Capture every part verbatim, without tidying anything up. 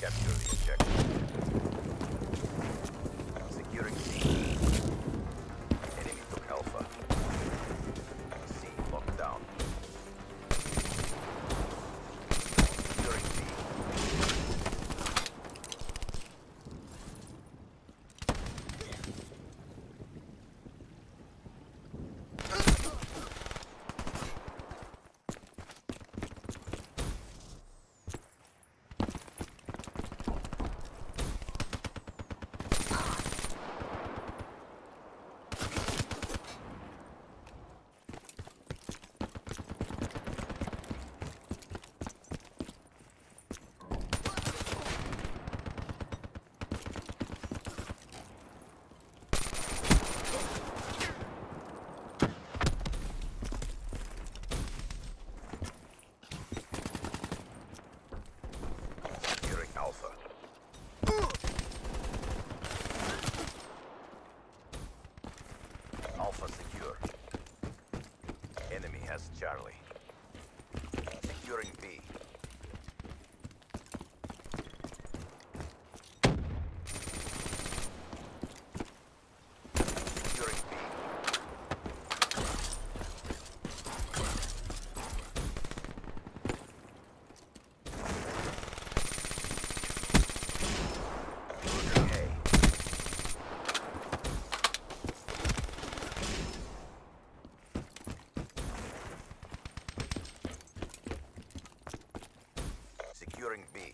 Capture the objective. Securing C. Enemy took Alpha. C locked down. Securing B. Alpha. Alpha secure. Enemy has Charlie. Securing B. Securing B. Securing B.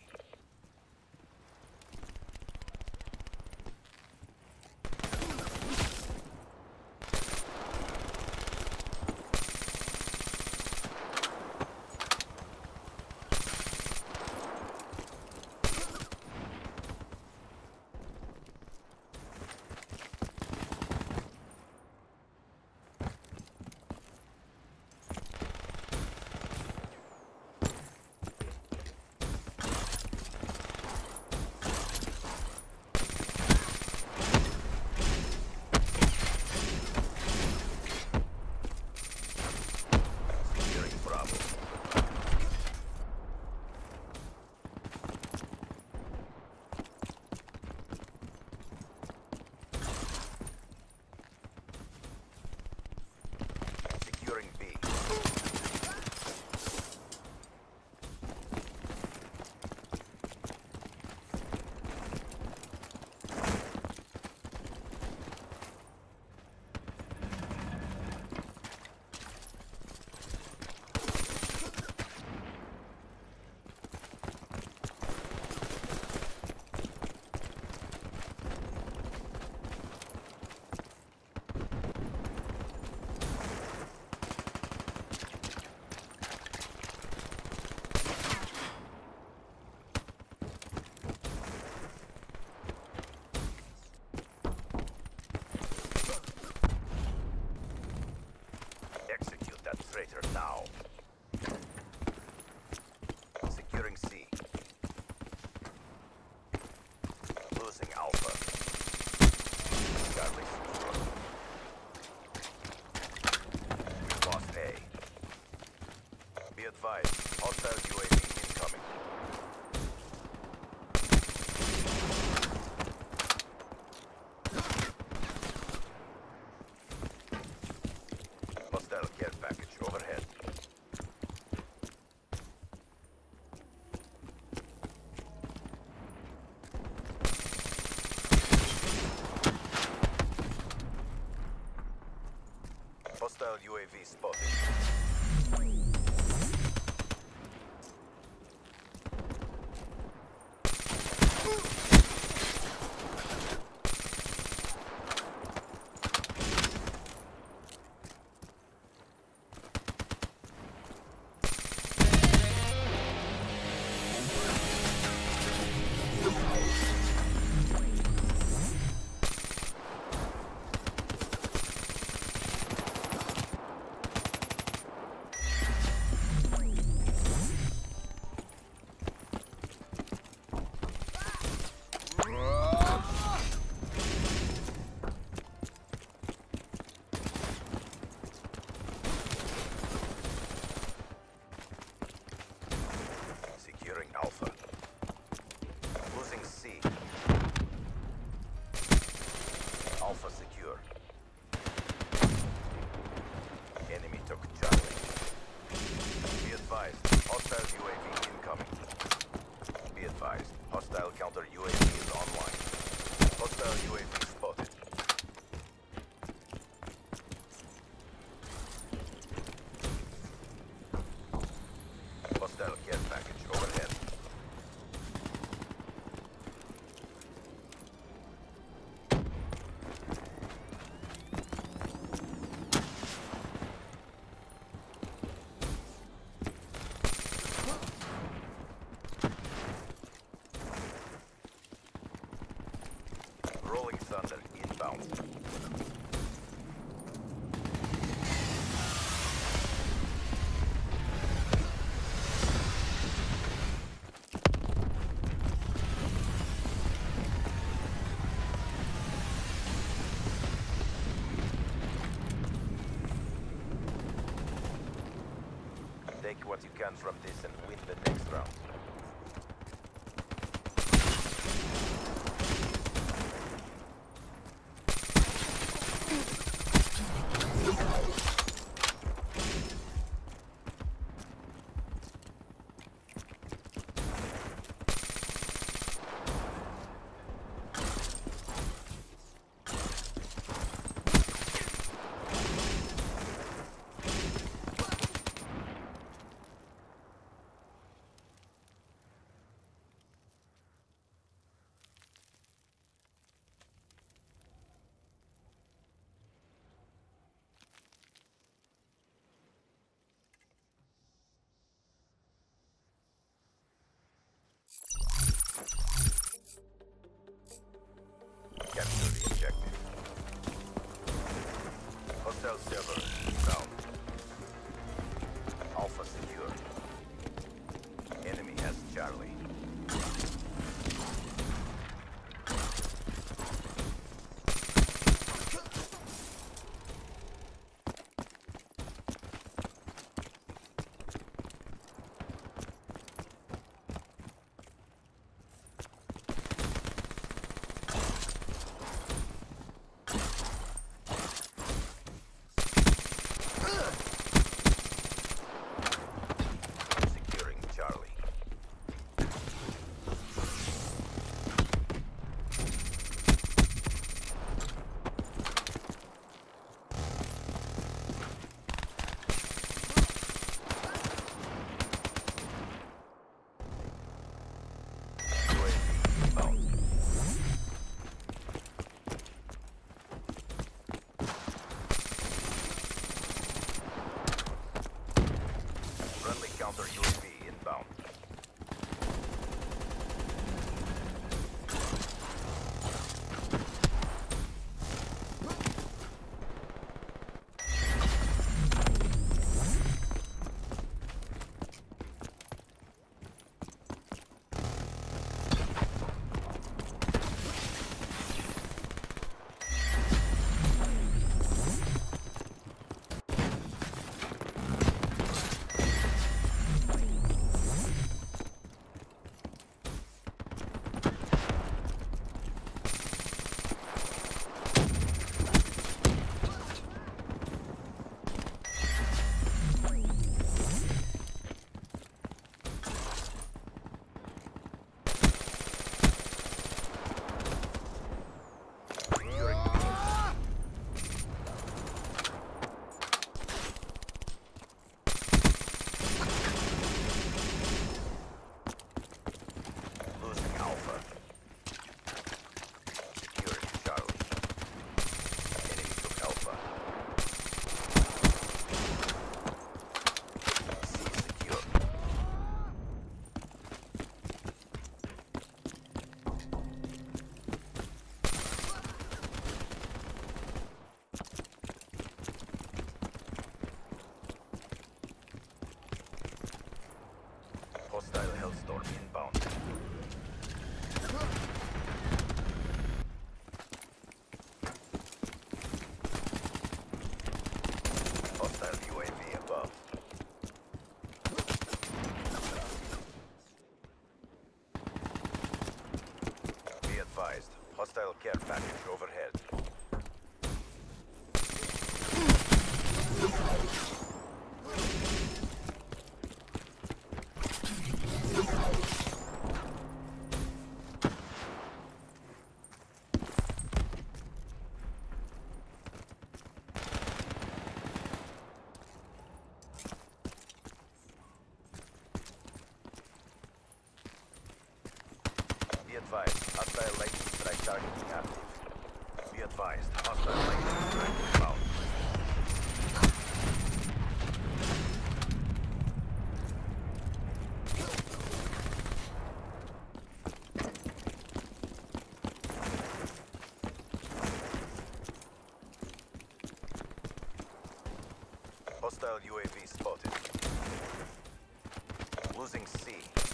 Rolling Thunder inbound. Take what you can from this and win the next round. Capture the objective. Hostile server inbound. Alpha secure. Enemy has Charlie. Securing Charlie. U A V inbound. Friendly counter U A V inbound. Securing losing Alpha. Securing Charlie. Enemy took Alpha. C secure. Hostile Hellstorm inbound. Hostile U A V above. Be advised, hostile care package overhead. Be advised, hostile lightning strike targeting active. Be advised, hostile lightning strike inbound. Hostile U A V spotted. Losing C.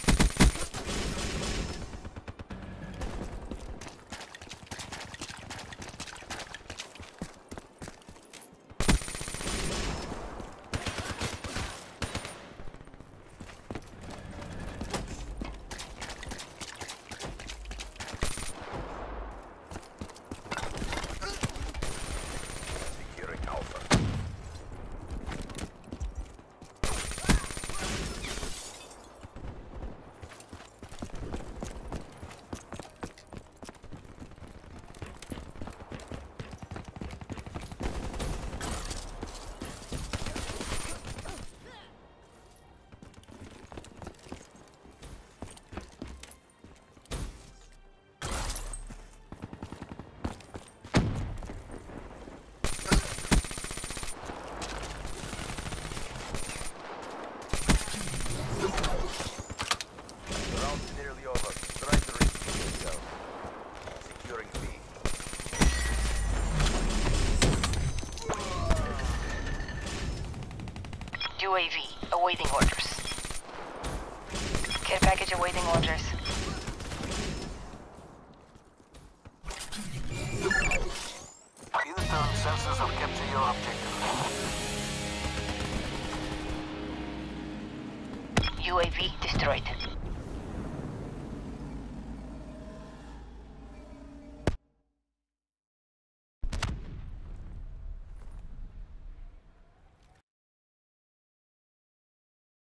Securing Alpha. Round's nearly over. Try to repeat yourself. Securing B. U A V, awaiting orders. Care package awaiting orders. Intel sensors have captured your objective. U A V destroyed.